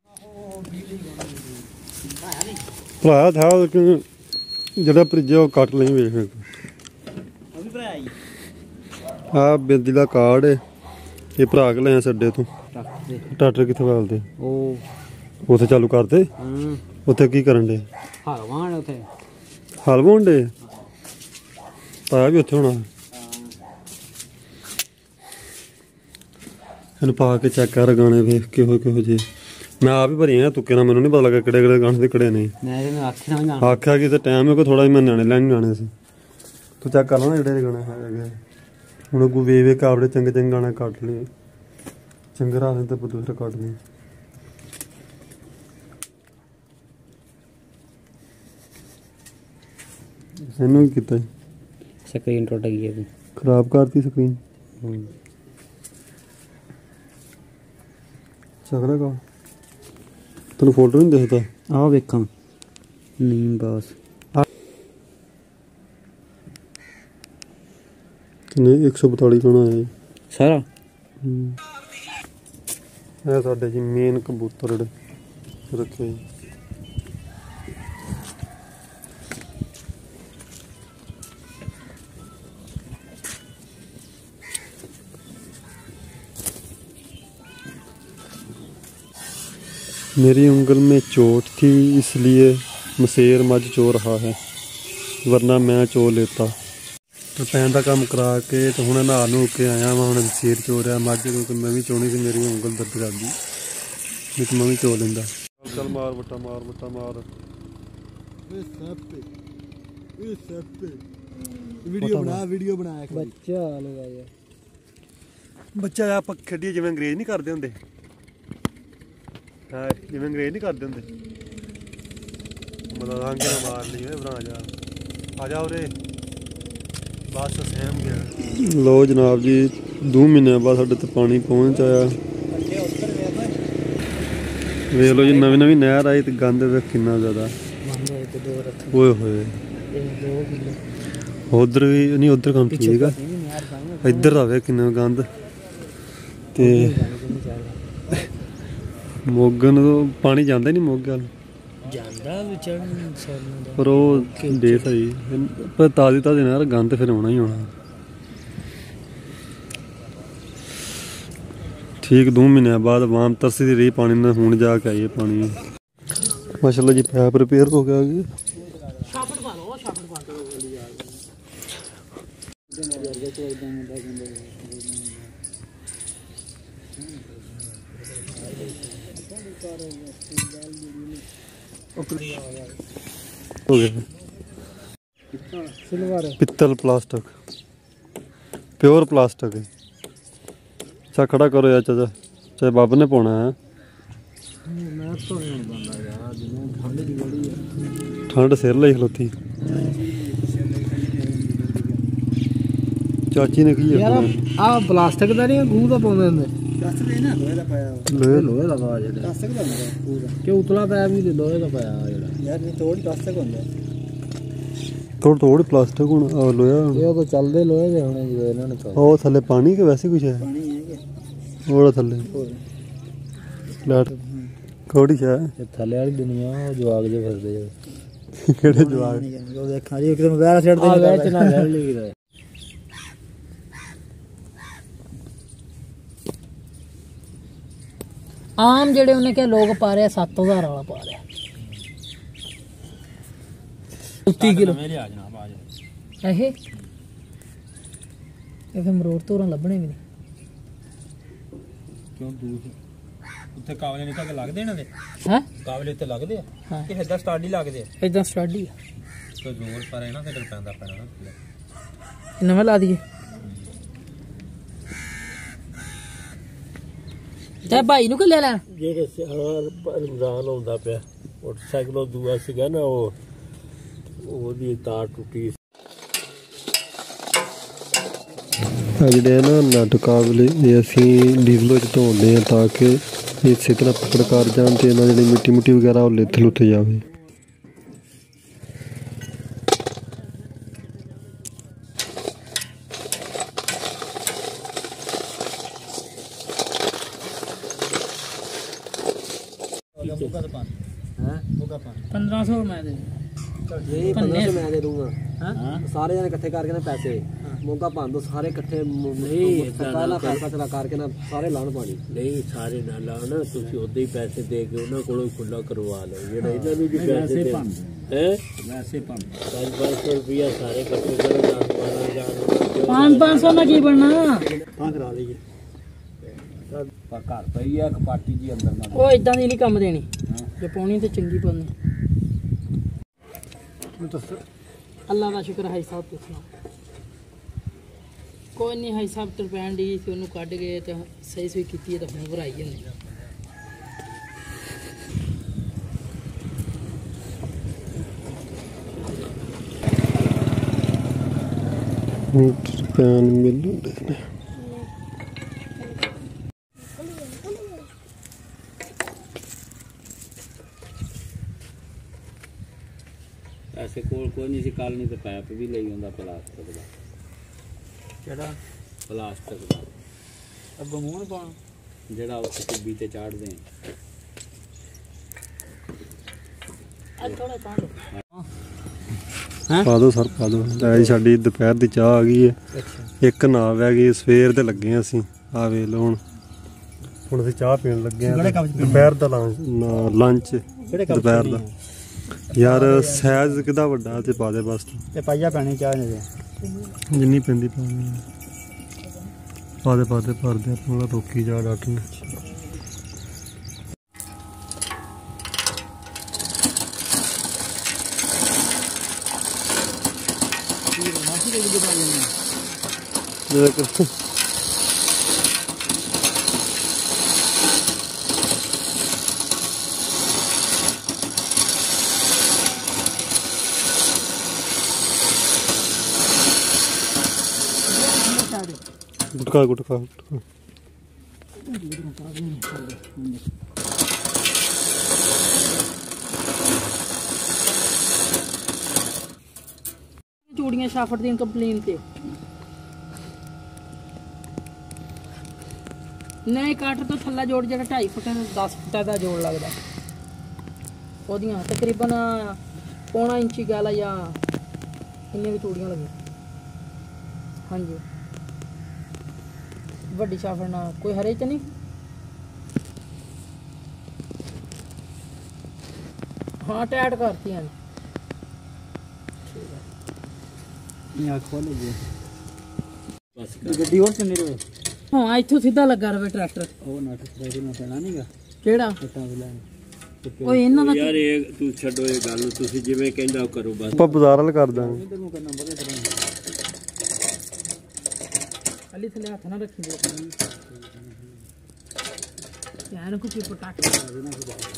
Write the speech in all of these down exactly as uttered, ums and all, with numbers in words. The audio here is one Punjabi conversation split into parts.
ਭਰਾਇਆ ਥਾ ਲੇਕਿਨ ਜਿਹੜਾ ਭਰਿੱਜਿਆ ਉਹ ਕੱਟ ਲਈ ਵੇਖ ਆ ਬਿੰਦੀ ਦਾ ਕਾਰਡ ਹੈ ਇਹ ਭਰਾ ਕੇ ਲਿਆ ਛੱਡੇ ਤੋਂ ਟਾਟਰ ਕਿੱਥੇ ਵਾਲਦੇ ਉਹ ਉੱਥੇ ਚਾਲੂ ਕਰਦੇ ਉੱਥੇ ਕੀ ਕਰਨ ਦੇ ਹਲ ਵਾਹਣ ਉੱਥੇ ਹਲ ਵਾਹੁਣ ਡੇ ਪਾਇਆ ਵੀ ਉੱਥੇ ਹੋਣਾ ਇਹਨੂੰ ਪਾ ਕੇ ਚੈੱਕ ਕਰ ਗਾਣੇ ਵੇਖ ਕਿਹੋ ਕਿਹੋ ਜਿਹੇ ਮੈਂ ਆਪ ਹੀ ਭਰੀ ਆ ਤੁੱਕੇ ਨਾਲ ਮੈਨੂੰ ਨਹੀਂ ਪਤਾ ਲੱਗਾ ਕਿਹੜੇ ਕਿਹੜੇ ਗਾਣੇ ਤੇ ਕਿਹੜੇ ਨਹੀਂ ਆਖਿਆ ਕਿ ਤੇ ਟਾਈਮ ਹੈ ਥੋੜਾ ਜਿਹਾ ਮੈਂ ਨਿਆਣੇ ਲੈਣ ਜਾਣੇ ਸੀ ਤੂੰ ਚੈੱਕ ਕਰ ਲਾ ਜਿਹੜੇ ਗਾਣੇ ਹੈਗੇ ਹੁਣ ਅੱਗੋਂ ਵੇ ਵੇ ਕਾਬੜੇ ਚੰਗੇ ਚੰਗੇ ਗਾਣੇ ਕੱਟ ਲਏ ਚੰਗੇ ਰਾਹ ਤੇ ਦੂਸਰੇ ਕੱਟ ਲਏ ਇਹਨੂੰ ਕੀ ਕੀਤਾ ਸਕਰੀਨ ਟੁੱਟ ਗਈ ਹੈ ਖਰਾਬ ਕਰਤੀ ਸਕਰੀਨ ਸਕਦਾ ਕਾ ਤੈਨੂੰ ਫੋਟੋ ਨਹੀਂ ਦਿਖਦਾ ਆਹ ਵੇਖਾਂ ਨਹੀਂ ਬਸ ਕਿੰਨੇ ਇੱਕ ਸੌ ਬਤਾਲੀ ਕੋਣਾ ਆਇਆ ਸਾਰਾ ਇਹ ਸਾਡੇ ਜੀ ਮੇਨ ਕਬੂਤਰ ਜਿਹੜੇ ਰੱਖੇ मेरी उंगल में चोट थी इसलिए मसेर मझ चो रहा है वरना मैं चो लेता तो पैन का काम करा के तो हूँ नहा नू के आया मैं हूँ मसेर चो रहा मझ क्योंकि मैं भी चोनी थी मेरी उंगल दर्द कर दी नहीं तो मैं भी चो लेंदा चल मार बट्टा मार बट्टा मार वीडियो बना वीडियो बनाया बच्चा बच्चा आप खेडिए जिवें अंग्रेज नहीं करते होंगे हाँ जिवें अंग्रेज नहीं करते होंगे मतलब रंग ना मार ली बना जा आ जा उरे बस सहम गया लो जनाब जी दो महीने बाद साढ़े तक पानी पहुँच आया वेख लो जी नवी नवी नहर आई तो गंद वेख कितना ज़्यादा ओए होए उधर भी नहीं उधर काम ठीक है इधर का वेख कितना गंद ते मोगे तो पानी जाता नहीं मोगे पर वो दे सही पर ताजी ताजी ना गंद फिर आना ही होना ठीक दो महीने बाद वाम तरसी रही पानी ने हूँ जाके आइए पानी माशाल्लाह जी पैप रिपेयर हो गया जी हो गया पित्तल प्लास्टिक प्योर प्लास्टिक है अच्छा खड़ा करो यार चाचा चाहे बाबा ने पाना है ठंड सिर लाई खलोती चाची ने की यार आ प्लास्टिक दा नहीं गूं दा पाउंदे हुंदे प्लास्टिक ना लोहे दा पाया लोहे लोहे दा पाया जेड़ा प्लास्टिक दा पूरा कि उतला पाया भी लोहे दा पाया जेड़ा यार ये तोड़ प्लास्टिक हुंदा तोड़ तोड़ प्लास्टिक होना लोहा ये तो चलदे लोहे दे होने जो इन्हां ने ओ थल्ले पानी के वैसे कुछ है पानी है के ओड़ा थल्ले लाट कोड़ी है ये थल्ले वाली दुनिया जवाग जे फिरदे जो केड़े जवाग जो देखा जी एकदम वैर छड़ दे वैच ना वैर लगी रहे आम जेड़े उन्हें क्या लोग पा रहे सत्त हजार वाला पा रहे किलो ਇਹ ਇਹ ਫਿਰ ਮਰੋੜ ਤੋਰਾਂ ਲੱਭਣੇ ਵੀ ਨਹੀਂ ਕਿਉਂ ਦੂਰ ਉੱਥੇ ਕਾਵਲੇ ਨਿਕਲ ਕੇ ਲੱਗਦੇ ਇਹਨਾਂ ਦੇ ਹੈ ਕਾਵਲੇ ਉੱਤੇ ਲੱਗਦੇ ਆ ਕਿ ਏਦਾਂ ਸਟਾਡੀ ਲੱਗਦੇ ਆ ਏਦਾਂ ਸਟਾਡੀ ਆ ਤੇ ਜ਼ੋਰ ਪਰ ਇਹਨਾਂ ਤੇ ਪੈਂਦਾ ਪੈਣਾ ਨਵਾਂ ਲਾ ਦਈਏ ਤੇ ਭਾਈ ਨੂੰ ਕਿ ਲੈ ਲੈ ਜਿਹੜੇ ਰਮਜ਼ਾਨ ਆਉਂਦਾ ਪਿਆ ਮੋਟਰਸਾਈਕਲ ਦੂਆ ਸੀਗਾ ਨਾ ਉਹ ਉਹਦੀ ਤਾਰ ਟੁੱਟੀ ਜਿਹੜੇ ਨਾ ਨਟ ਕਾਬਲੇ ਇਹ ਅਸੀਂ ਡੀਜ਼ਲ ਵਿੱਚ ਧੋਂਦੇ ਹਾਂ ਤਾਂ ਕਿ ਇਸੇ ਤਰ੍ਹਾਂ ਪਕੜ ਕਰ ਜਾਣ ਤੇ ਇਹਨਾਂ ਜਿਹੜੀ ਮਿੱਟੀ ਮੁੱਟੀ ਵਗੈਰਾ ਉਹ ਲਿੱਥ ਲੁੱਥ ਜਾਵੇ पंद्रह सौ मैं दे नहीं पंद्रह सौ मैं दे दूंगा सारे जने इकट्ठे करके ना पैसे मौका पान दो सारे इकट्ठे नहीं पहला पैसा चला करके ना सारे लाण पानी नहीं सारे ना लाण तुसी उदे ही पैसे दे के ਉਹਨਾਂ ਕੋਲੋਂ ਖੁੱਲਾ ਕਰਵਾ ਲਓ ਜਿਹੜਾ ਇਹਨਾਂ ਨੂੰ ਵੀ ਪੈਸੇ ਦੇ ਹੈ ਵੈਸੇ ਪੰਜ ਪੰਜ ਸੌ ਰੁਪਿਆ ਸਾਰੇ ਇਕੱਠੇ ਕਰੋ ਦਸ ਬਾਰਾਂ ਹਜ਼ਾਰ पाँच पाँच सौ में की बनना ਹਾਂ ਕਰਾ ਲਈਏ ਪਰ ਘਰ ਪਈ ਆ ਕਪਾਟੀ ਜੀ ਅੰਦਰ ਨਾ ਉਹ ਇਦਾਂ ਦੀ ਨਹੀਂ ਕੰਮ ਦੇਣੀ ਜੇ ਪਾਉਣੀ ਤੇ ਚੰਗੀ ਪਾਉਣੀ ਅੱਲਾ ਦਾ ਸ਼ੁਕਰ ਹੈ ਸਾਹਿਬ ਪੁੱਛਣਾ ਕੋਈ ਨਹੀਂ ਹੈ ਸਾਹਿਬ ਤਰਪੈਣ ਦੀ ਸੀ ਉਹਨੂੰ ਕੱਢ ਗਏ ਤੇ ਸਹੀ ਸਹੀ ਕੀਤੀ ਤਾਂ ਹੁਣ ਭਰਾਈ ਜਾਂਦੇ ਪੈਨ ਮਿਲਦੇ ਨੇ ਐਸੇ ਕੋਲ ਕੋਈ ਨਹੀਂ ਸੀ ਕੱਲ ਨਹੀਂ ਤੇ ਪੈਪ ਵੀ ਲਈ ਹੁੰਦਾ ਪਲਾਸਟਿਕ ਦਾ ਕਿਹੜਾ ਪਲਾਸਟਿਕ ਦਾ ਅੱਗੋਂ ਮੂੰਹ ਨੂੰ ਪਾਉਣਾ ਜਿਹੜਾ ਉਹ ਟਿੱਬੀ ਤੇ ਚਾੜਦੇ ਅੱਜ ਥੋੜਾ ਪਾ ਲਓ ਪਾ ਦੋ ਸਰ ਪਾ ਦੋ ਲੈ ਸਾਡੀ ਦੁਪਹਿਰ ਦੀ ਚਾਹ ਆ ਗਈ ਹੈ ਇੱਕ ਨਾ ਵਹਿ ਗਈ ਸਵੇਰ ਦੇ ਲੱਗੇ ਹਾਂ ਅਸੀਂ ਆ ਵੇ ਲੋ ਹੁਣ ਹੁਣ ਅਸੀਂ ਚਾਹ ਪੀਣ ਲੱਗੇ ਆ ਦੁਪਹਿਰ ਦਾ ਲੰਚ ਦੁਪਹਿਰ ਦਾ ਯਾਰ ਸਾਈਜ਼ ਕਿਦਾ ਵੱਡਾ ਤੇ ਪਾ ਦੇ ਬਸ ਤੇ ਪਾਈਆ ਪੈਣੀ ਚਾਹ ਨੇ ਜਿੰਨੀ ਪੈਂਦੀ ਪਾ ਦੇ ਪਾ ਦੇ ਪਾ ਦੇ ਭਰਦੇ ਆਪਾਂ ਰੋਕੀ ਜਾ ਡਾਕਟਰ ਨੇ ਦੇਖ गुटका गुटका चूड़ियां शाफट दी कंप्लेन ते नहीं काट तो थल्ला जोड़ जरा ढाई फुट दस फुटा का जोड़ लगता ओदियां तकरीबन पौना इंची गल या इन्नी भी चूड़ियां लगी हाँ जी ਵੱਡੀ ਸ਼ਾਫਟ ਨਾਲ ਕੋਈ ਹਰੇ ਚ ਨਹੀਂ ਹਾਂ ਟੈਟ ਕਰਤੀਆਂ ਠੀਕ ਹੈ ਇਹ ਖੋਲ ਲਈਏ ਬਸ ਗੱਡੀ ਹੋਰ ਚੰਨੀ ਰਵੇ ਹਾਂ ਇੱਥੋਂ ਸਿੱਧਾ ਲੱਗਾ ਰਵੇ ਟਰੈਕਟਰ ਉਹ ਨਾ ਟਰੈਕਟਰ ਨੂੰ ਪੈਣਾ ਨਹੀਂਗਾ ਕਿਹੜਾ ਟਾਂ ਵੀ ਲੈਣ ਉਹ ਇਹਨਾਂ ਦਾ ਯਾਰ ਇਹ ਤੂੰ ਛੱਡੋ ਇਹ ਗੱਲ ਨੂੰ ਤੁਸੀਂ ਜਿਵੇਂ ਕਹਿੰਦਾ ਕਰੋ ਬਸ ਆਪਾਂ ਬਾਜ਼ਾਰ ਵਾਲ ਕਰ ਦਾਂਗੇ ਇਧਰ ਨੂੰ ਕਰਨਾ ਬੜੇ ਤਰ੍ਹਾਂ ਅਲੀ ਥਲੇ ਹੱਥ ਨਾ ਰੱਖੀ ਦੇ ਯਾਰ ਕੁਝ ਪਟਾਕ ਲਾ ਦੇਣਾ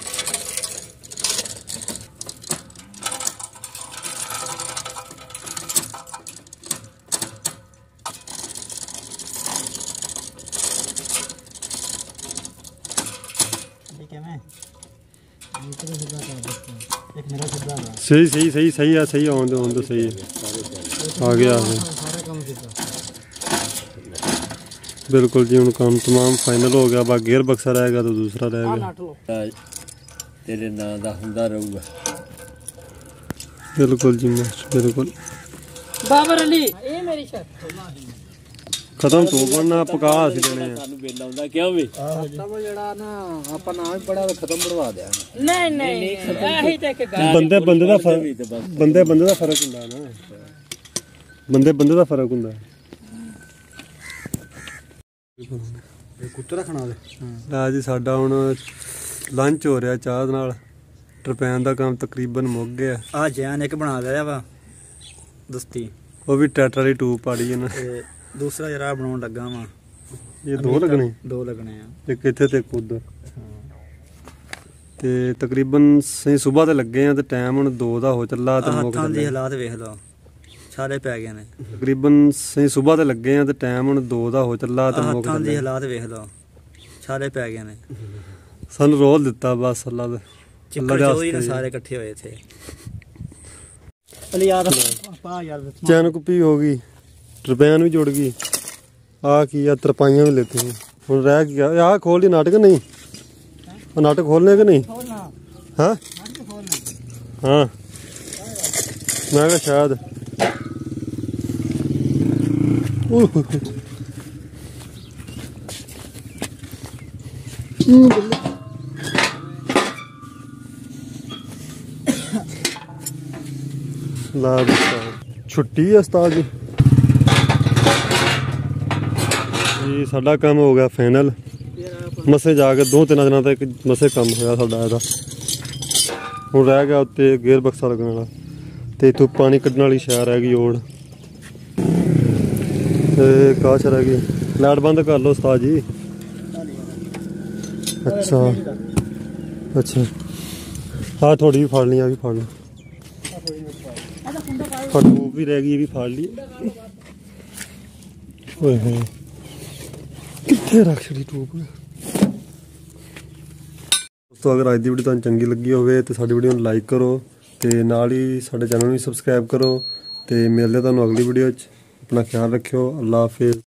ठीक है मैं दूसरे सीधा कर देता हूं एक मेरा सीधा है सही सही सही सही है सही आउंदे आउंदे सही है आ गया है सारा काम सीधा बिल्कुल जी ਹੁਣ ਕੰਮ तमाम फाइनल हो गया बा गियर बक्सा रहेगा तो दूसरा ਆ रहेगा ਨਟ ਲੋ ਤੇਰੇ ਨਾਂ ਦਾ ਹੁੰਦਾ ਰਹੂਗਾ बिल्कुल जी मास्टर बिल्कुल ਬਾਬਰ ਅਲੀ ਇਹ ਮੇਰੀ ਸ਼ਰਤ खत्म तो बनना पका सी देने ਸਾਨੂੰ ਬਿੱਲ ਆਉਂਦਾ ਕਿਉਂ ਵੀ ਖਤਮ ਜਿਹੜਾ ਨਾ ਆਪਾਂ ਨਾ ਵੀ ਬੜਾ ਖਤਮ ਬਣਵਾ ਦਿਆ ਨਹੀਂ ਨਹੀਂ ਇਹੀ ਤੇ ਇੱਕ ਗੱਲ ਬੰਦੇ ਬੰਦੇ ਦਾ ਫਰਕ ਬੰਦੇ ਬੰਦੇ ਦਾ ਫਰਕ ਹੁੰਦਾ ਨਾ ਬੰਦੇ ਬੰਦੇ ਦਾ ਫਰਕ ਹੁੰਦਾ ਇਹ ਕੁੱਤੇ ਰੱਖਣਾ ਦੇ ਆ ਜੀ ਸਾਡਾ ਹੁਣ ਲੰਚ ਹੋ ਰਿਹਾ ਚਾਹ ਦੇ ਨਾਲ ਟਰਪੈਨ ਦਾ ਕੰਮ ਤਕਰੀਬਨ ਮੁੱਕ ਗਿਆ ਆ ਜੈਨ ਇੱਕ ਬਣਾ ਲਿਆ ਵਾ ਦਸਤੀ ਉਹ ਵੀ ਟਰੈਕਟਰ ਵਾਲੀ ਟੂਬ ਪਾੜੀ ਇਹਨਾਂ ਤੇ ਦੂਸਰਾ ਜਰਾ ਬਣਾਉਣ ਲੱਗਾ ਵਾ ਇਹ ਦੋ ਲੱਗਣੇ ਦੋ ਲੱਗਣੇ ਆ ਇੱਕ ਇੱਥੇ ਤੇ ਇੱਕ ਉੱਧਰ ਤੇ ਤਕਰੀਬਨ ਸਹੀ ਸਵੇਰ ਤੇ ਲੱਗੇ ਆ ਤੇ ਟਾਈਮ ਹੁਣ ਦੋ ਦਾ ਹੋ ਚੱਲਾ ਤੇ ਮੁੱਕ ਹੱਥਾਂ ਦੇ ਚੱਲੇ ਹਾਲਾਤ ਵੇਖ ਲਓ ਸਾਰੇ ਪੈ ਗਏ ਨੇ ਤਕਰੀਬਨ ਸਹੀ ਸਵੇਰ ਤੇ ਲੱਗੇ ਆ ਤੇ ਟਾਈਮ ਹੁਣ ਦੋ ਦਾ ਹੋ ਚੱਲਾ ਤੇ ਮੁੱਕ ਹੱਥਾਂ ਦੇ ਚੱਲੇ ਹਾਲਾਤ ਵੇਖ ਲਓ ਸਾਰੇ ਪੈ ਗਏ ਨੇ ਸਾਨੂੰ ਰੋਲ ਦਿੱਤਾ ਬਸ ਅੱਲਾ ਦੇ ਚਿੱਕੜ ਚੋਈ ਨੇ ਸਾਰੇ ਇਕੱਠੇ ਹੋਏ ਥੇ ਅਲੀ ਯਾਰ ਪਾ ਯਾਰ ਚੈਨ ਕੁੱਪੀ ਹੋ ਗਈ ਟਰਪੈਨ ਵੀ ਜੁੜ ਗਈ ਆ ਕੀ ਆ ਤਰਪਾਈਆਂ ਵੀ ਲੈਤੇ ਹੁਣ ਰਹਿ ਗਿਆ ਆ ਖੋਲ ਦੀ ਨਾਟਕ ਨਹੀਂ नट खोलने कि नहीं? हाँ हाँ मैं कहा शायद ला छुट्टी है उस्ताद जी। जी साडा काम हो गया फाइनल। मसे जाके दो तीन दिन तक मसे काम होया साडा ਇਹਦਾ। ਹੁਣ रह गया उत्ते गेयर बक्सा लगने वाला ते इत्थों पानी कड्ढण वाली शै रह गई ओड़ ते काश रह गई। लाइट बंद कर लो उस्ताद जी। अच्छा अच्छा हाँ थोड़ी भी फाड़ ली भी फाड़ ली टूब भी रह गई ये भी फाड़ ली। कितने रख छड़ी टूब। दोस्तों अगर अज की वीडियो तुहानू चंगी लगी होवे तो साडी वीडियो नू लाइक करो ते नाल ही साडे चैनल नू सबसक्राइब करो ते मिलदे तुहानू अगली वीडियो च। अपना ख्याल रखियो। अल्लाह हाफिज़।